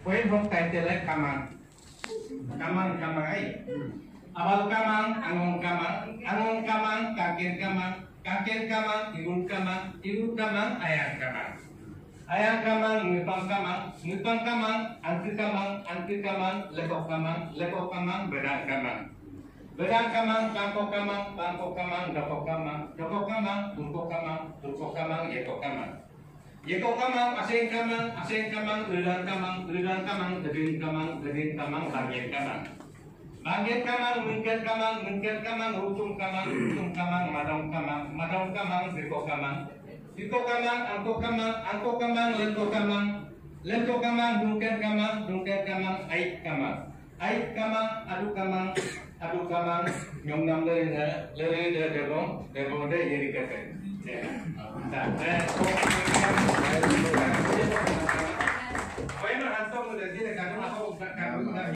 Kue hok tai tele kamang. Kamang kamang ai. Awal kamang, angong kamang, kakek kamang, ibu kamang, ayang kamang. Ayang kamang, ngipang kamang, anti kamang, lekok kamang, bedang kamang. Bedang kamang, pangkok kamang, doko kamang, turko kamang, yeko kamang. Yeko kamang, asing kamang, ulidan kamang, gedin kamang, bagian kamang. Bagian kamang, mungkin kamang, hukum kamang, madong kamang, diko kamang, angko kamang, leko kamang, dungken kamang, ait kamang, adu kamang, nyong nam lere debong de jadi kete. Kau yang hantar muda sini, kalau aku